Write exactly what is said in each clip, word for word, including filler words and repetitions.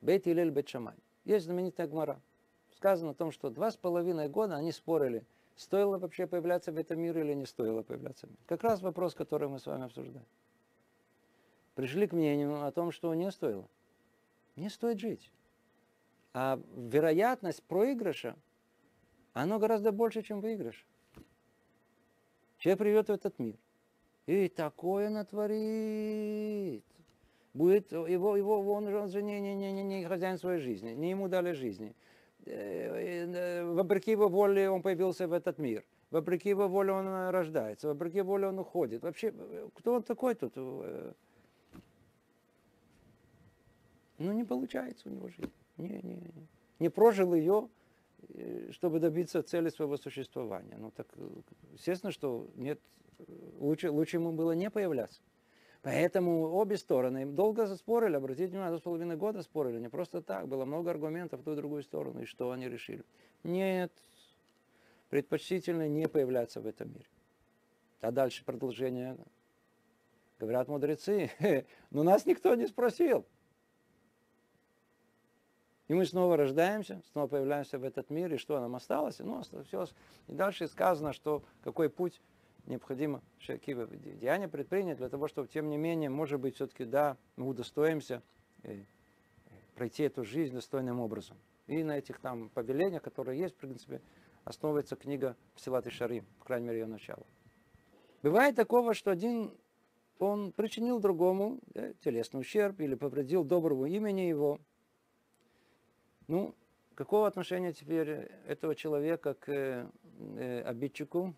Бейт Илель Бейт Шамай. Есть знаменитая гмара. Сказано о том, что два с половиной года они спорили, стоило вообще появляться в этом мире или не стоило появляться в мире. Как раз вопрос, который мы с вами обсуждаем. Пришли к мнению о том, что не стоило. Не стоит жить. А вероятность проигрыша, она гораздо больше, чем выигрыш. Человек придет в этот мир и такое натворит. Будет его, его он же не, не, не, не, не хозяин своей жизни, не ему дали жизни. Вопреки его воле он появился в этот мир. Вопреки его воле он рождается. Вопреки воле он уходит. Вообще, кто он такой тут? Ну, не получается у него жизнь. Не, не, не. не прожил ее, чтобы добиться цели своего существования. Ну, так, естественно, что нет, лучше, лучше ему было не появляться. Поэтому обе стороны долго спорили, обратите внимание, два с половиной года спорили, не просто так, было много аргументов в ту и другую сторону, и что они решили? Нет, предпочтительно не появляться в этом мире. А дальше продолжение. Говорят мудрецы, но нас никто не спросил. И мы снова рождаемся, снова появляемся в этот мир, и что нам осталось? Ну, все. И дальше сказано, что какой путь необходимо какие деяния предпринять для того, чтобы, тем не менее, может быть, все-таки, да, мы удостоимся пройти эту жизнь достойным образом. И на этих там повелениях, которые есть, в принципе, основывается книга Псилат Ишарим, по крайней мере, ее начало. Бывает такого, что один, он причинил другому да, телесный ущерб или повредил доброму имени его. Ну, какого отношения теперь этого человека к э, обидчику?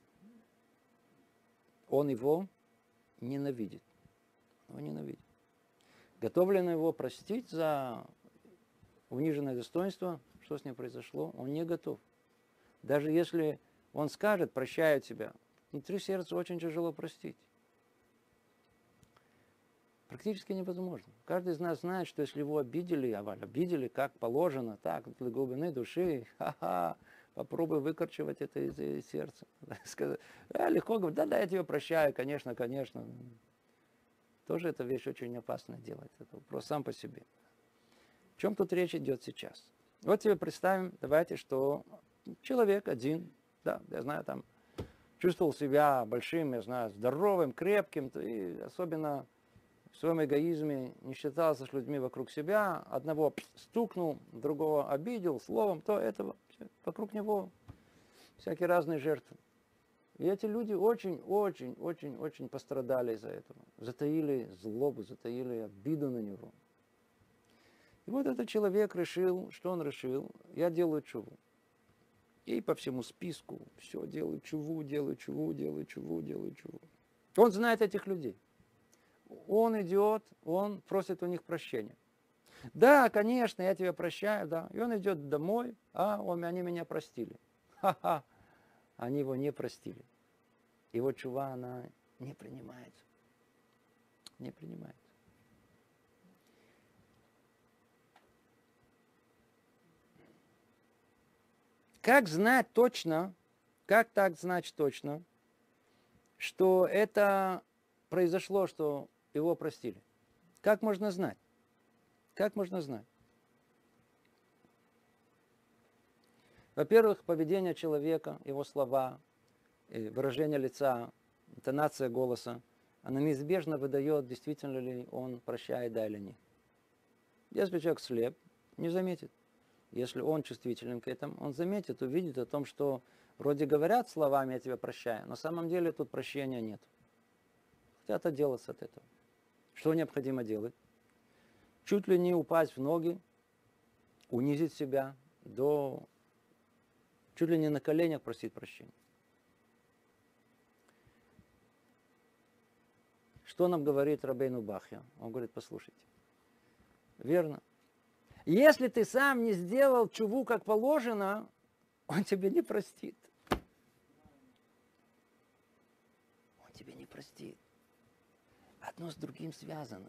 Он его ненавидит. Он ненавидит. Готов ли он его простить за униженное достоинство? Что с ним произошло? Он не готов. Даже если он скажет, прощаю тебя, внутри сердца очень тяжело простить. Практически невозможно. Каждый из нас знает, что если его обидели, а обидели как положено, так, для глубины души, ха-ха, попробуй выкорчевать это из, из сердца. Сказать, а, легко говорить, да-да, я тебя прощаю, конечно, конечно. Тоже эта вещь очень опасная делать. Это вопрос сам по себе. О чем тут речь идет сейчас? Вот себе представим, давайте, что человек один, да, я знаю, там, чувствовал себя большим, я знаю, здоровым, крепким, и особенно в своем эгоизме не считался с людьми вокруг себя, одного стукнул, другого обидел словом, то этого, вокруг него всякие разные жертвы. И эти люди очень-очень-очень-очень пострадали из-за этого. Затаили злобу, затаили обиду на него. И вот этот человек решил, что он решил? Я делаю чуву. И по всему списку все делаю чуву, делаю чуву, делаю чуву, делаю чуву. Он знает этих людей. Он идет, он просит у них прощения. Да, конечно, я тебя прощаю, да. И он идет домой, а он, они меня простили. Ха-ха, они его не простили. Его чува, она не принимается. Не принимается. Как знать точно, как так знать точно, что это произошло, что его простили? Как можно знать? Как можно знать? Во-первых, поведение человека, его слова, выражение лица, интонация голоса, она неизбежно выдает, действительно ли он прощает, да или нет. Если человек слеп, не заметит. Если он чувствителен к этому, он заметит, увидит о том, что вроде говорят словами «я тебя прощаю», но на самом деле тут прощения нет. Хотят отделаться от этого. Что необходимо делать? Чуть ли не упасть в ноги, унизить себя до... Чуть ли не на коленях просить прощения. Что нам говорит Рабейну Бахья? Он говорит, послушайте. Верно. Если ты сам не сделал чуву как положено, он тебе не простит. Он тебе не простит. Одно с другим связано.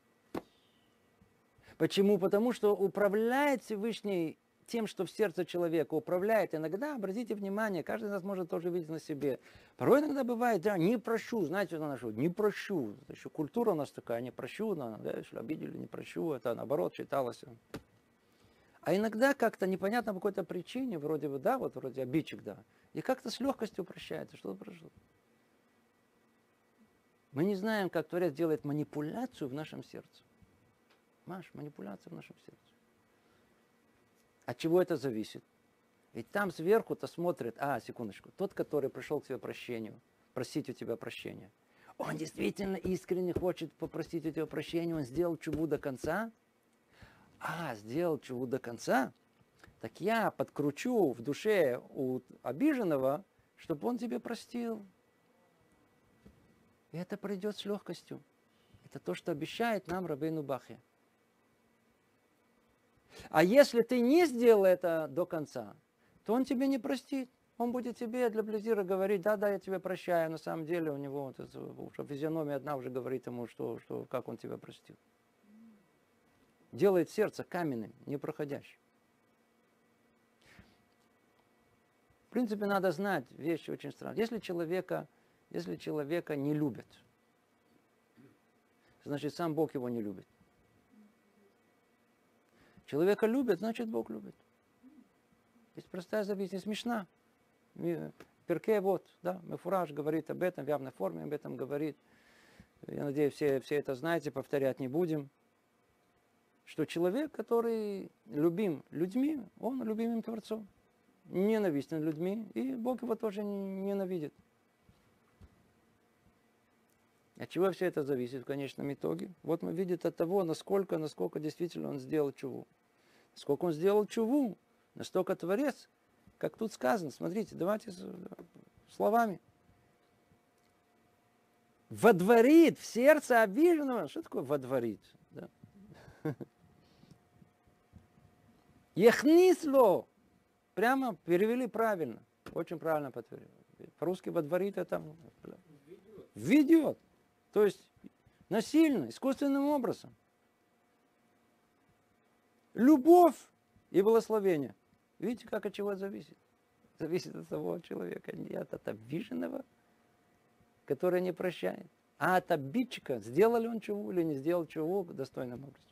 Почему? Потому что управляет Всевышний тем, что в сердце человека управляет. Иногда, обратите внимание, каждый из нас может тоже видеть на себе. Порой иногда бывает, да, не прощу, знаете, что нашу, не прощу. Это еще культура у нас такая, не прощу, да, если обидели, не прощу, это наоборот считалось. А иногда как-то непонятно по какой-то причине, вроде бы, да, вот вроде обидчик, да, и как-то с легкостью прощается, что-то прошло. Мы не знаем, как Творец делает манипуляцию в нашем сердце. Маш, манипуляция в нашем сердце. От чего это зависит? Ведь там сверху-то смотрит, а, секундочку, тот, который пришел к тебе прощению, просить у тебя прощения, он действительно искренне хочет попросить у тебя прощения, он сделал чуву до конца. А, сделал чуву до конца, так я подкручу в душе у обиженного, чтобы он тебе простил. И это пройдет с легкостью. Это то, что обещает нам Рабейну Бахья. А если ты не сделал это до конца, то он тебе не простит. Он будет тебе для плезира говорить, да-да, я тебя прощаю. На самом деле у него вот это, уже физиономия одна уже говорит ему, что, что, как он тебя простил. Делает сердце каменным, непроходящим. В принципе, надо знать вещи очень странные. Если человека, если человека не любят, значит, сам Бог его не любит. Человека любят, значит, Бог любит. Есть простая заповедь, не смешна. Перке вот, да, Мефураж говорит об этом, в явной форме об этом говорит. Я надеюсь, все, все это знаете, повторять не будем. Что человек, который любим людьми, он любимым Творцом. Ненавистен людьми, и Бог его тоже ненавидит. От чего все это зависит в конечном итоге? Вот мы видим от того, насколько, насколько действительно он сделал чуву. Сколько он сделал чуву, настолько Творец, как тут сказано. Смотрите, давайте словами. Водворит в сердце обиженного. Что такое водворит? Да? Ехнисло. Прямо перевели правильно. Очень правильно подтвердили. По-русски водворит это ведет. То есть насильно, искусственным образом. Любовь и благословение. Видите, как от чего зависит? Зависит от того человека, не от обиженного, который не прощает, а от обидчика, сделал ли он чего или не сделал чего достойным образом.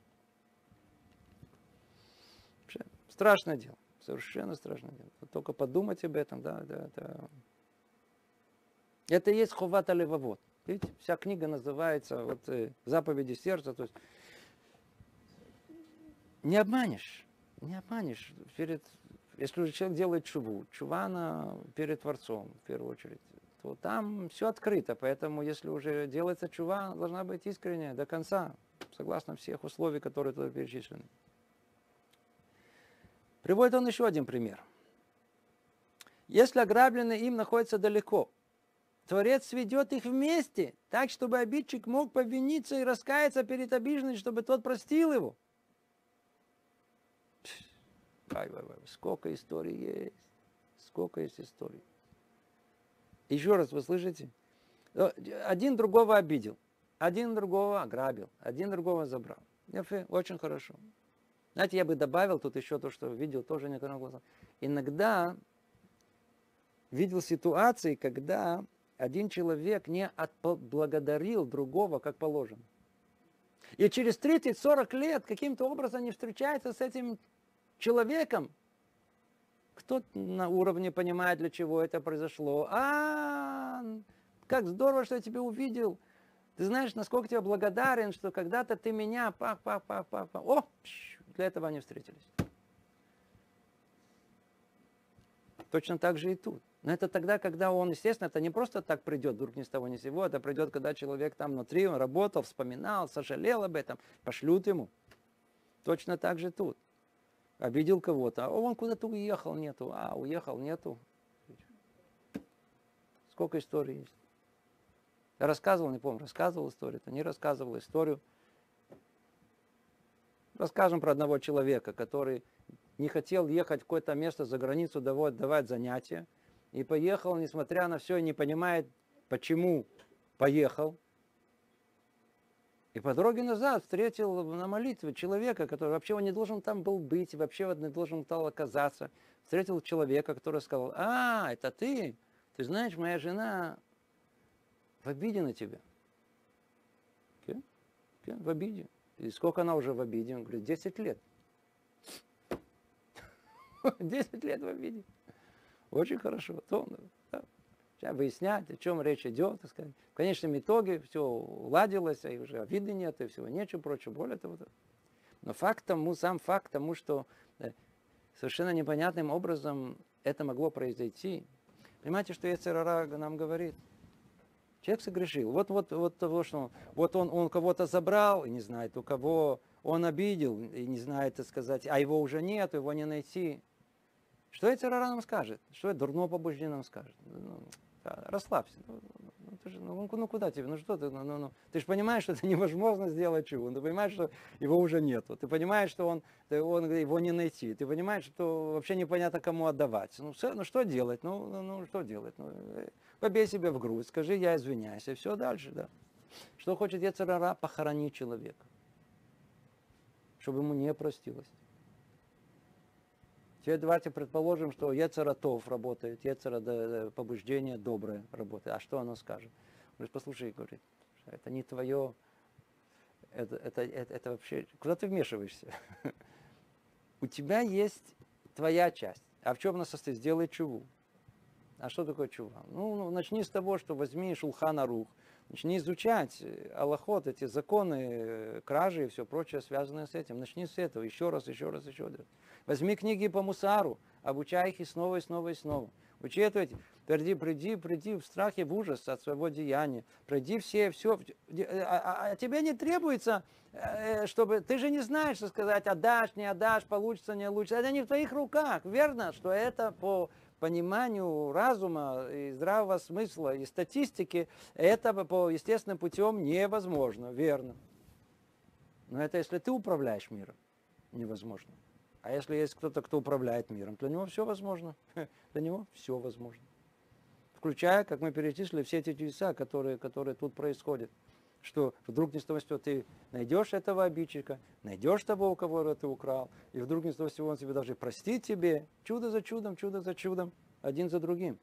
Страшное дело. Совершенно страшное дело. Вот только подумать об этом, да, да, это... Это и есть ховат алевавот. Видите, вся книга называется вот, э, «Заповеди сердца». То есть не обманешь, не обманешь. Перед, если уже человек делает чуву, чува она перед Творцом, в первую очередь, то там все открыто. Поэтому, если уже делается чува, должна быть искренняя до конца, согласно всех условий, которые тут перечислены. Приводит он еще один пример. Если ограбленный им находится далеко, Творец сведет их вместе, так, чтобы обидчик мог повиниться и раскаяться перед обиженным, чтобы тот простил его. Ай, ай, ай, сколько историй есть. Сколько есть историй. Еще раз, вы слышите? Один другого обидел, один другого ограбил, один другого забрал. Очень хорошо. Знаете, я бы добавил тут еще то, что видел тоже некоторым глазом. Иногда видел ситуации, когда один человек не отблагодарил другого, как положено. И через тридцать-сорок лет каким-то образом не встречается с этим человеком. Кто на уровне понимает, для чего это произошло. А, как здорово, что я тебя увидел. Ты знаешь, насколько я благодарен, что когда-то ты меня... Пах, пах, пах, пах, пах. О, для этого они встретились. Точно так же и тут. Но это тогда, когда он, естественно, это не просто так придет, вдруг ни с того ни с сего, это придет, когда человек там внутри, он работал, вспоминал, сожалел об этом, пошлют ему. Точно так же тут. Обидел кого-то, а он куда-то уехал, нету, а уехал, нету. Сколько историй есть. Я рассказывал, не помню, рассказывал историю-то, не рассказывал историю. Расскажем про одного человека, который не хотел ехать в какое-то место за границу, давать, давать занятия. И поехал, несмотря на все, и не понимает, почему поехал. И по дороге назад встретил на молитве человека, который вообще он не должен там был быть, вообще не должен там оказаться. Встретил человека, который сказал: а, это ты? Ты знаешь, моя жена в обиде на тебя. Okay? Okay? В обиде. И сколько она уже в обиде? Он говорит, десять лет. десять лет в обиде. Очень хорошо. То, да. Сейчас выяснять, о чем речь идет. Так сказать. В конечном итоге все уладилось, и уже обиды нет, и всего нечего, прочего, более того. Но факт тому, сам факт тому, что совершенно непонятным образом это могло произойти. Понимаете, что Йецер ара нам говорит? Человек согрешил. Вот, вот, вот того, что вот он, он кого-то забрал, и не знает, у кого он обидел, и не знает, так сказать, а его уже нет, его не найти. Что Йецер ара нам скажет? Что это дурное побуждение нам скажет? Ну, да, расслабься. Ну, ну, ты же, ну, ну куда тебе? Ну что ты? Ну, ну, ну. Ты же понимаешь, что это невозможно сделать чего. Ты понимаешь, что его уже нету. Ты понимаешь, что он, ты, он его не найти. Ты понимаешь, что вообще непонятно, кому отдавать. Ну, все, ну что делать? Ну, ну, ну что делать? Ну, побей себя в грудь, скажи, я извиняюсь, и все дальше, да. Что хочет Йецер ара? Похоронить человека. Чтобы ему не простилось. Теперь давайте предположим, что Йецер ара-тов работает, Йецер ара побуждение доброе работает. А что оно скажет? Он говорит, послушай, говорит, это не твое, это, это, это, это вообще, куда ты вмешиваешься? У тебя есть твоя часть. А в чем она состоит? Сделай чуву. А что такое чува? Ну, ну, начни с того, что возьми Шулхан Арух, начни изучать алахот, эти законы, кражи и все прочее, связанное с этим. Начни с этого, еще раз, еще раз, еще раз. Возьми книги по мусару, обучай их и снова, и снова, и снова. Учи это, приди, приди, приди в страхе, в ужас от своего деяния. Пройди все, все. А, а тебе не требуется, чтобы... Ты же не знаешь, что сказать, отдашь, не отдашь, получится, не получится. Это не в твоих руках. Верно, что это по пониманию разума и здравого смысла и статистики, это по естественным путем невозможно. Верно. Но это если ты управляешь миром, невозможно. А если есть кто-то, кто управляет миром, для него все возможно. Для него все возможно. Включая, как мы перечислили, все эти чудеса, которые, которые тут происходят. Что вдруг ни с того ни с сего ты найдешь этого обидчика, найдешь того, у кого ты украл, и вдруг ни с того ни с сего он тебе даже простит тебе. Чудо за чудом, чудо за чудом, один за другим.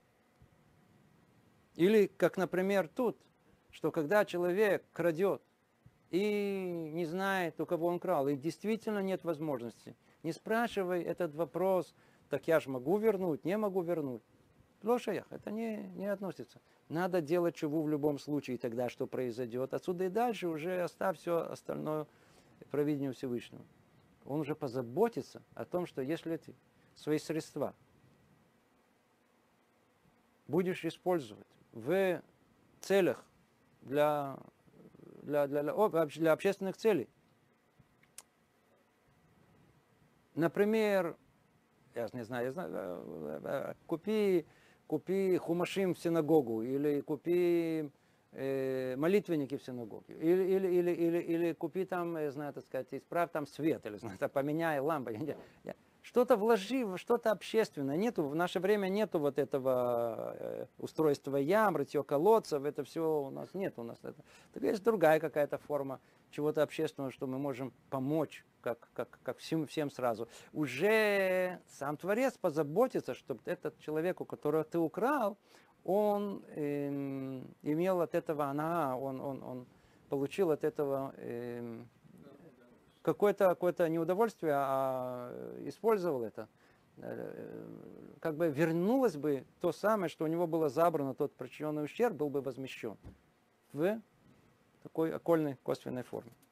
Или, как, например, тут, что когда человек крадет и не знает, у кого он крал, и действительно нет возможности, не спрашивай этот вопрос, так я же могу вернуть, не могу вернуть. Лошаях, это не, не относится. Надо делать чуву в любом случае, и тогда что произойдет. Отсюда и дальше уже оставь все остальное провидению Всевышнего. Он уже позаботится о том, что если ты свои средства будешь использовать в целях для, для, для, для, для общественных целей, например, я не знаю, я знаю, купи, купи хумашим в синагогу, или купи э, молитвенники в синагоге, или, или, или, или, или купи там, я знаю, так сказать, исправь там свет, или знаю, поменяй лампы. Что-то вложи, что-то общественное. Нету, в наше время нету вот этого э, устройства ям, рытье колодцев, это все у нас нет. У нас это. Так есть другая какая-то форма чего-то общественного, что мы можем помочь, как, как, как всем, всем сразу. Уже сам Творец позаботится, чтобы этот человек, у которого ты украл, он э, имел от этого она, он, он, он получил от этого э, какое-то, какое-то неудовольствие, а использовал это. Как бы вернулось бы то самое, что у него было забрано, тот причиненный ущерб был бы возмещен в такой окольной косвенной форме.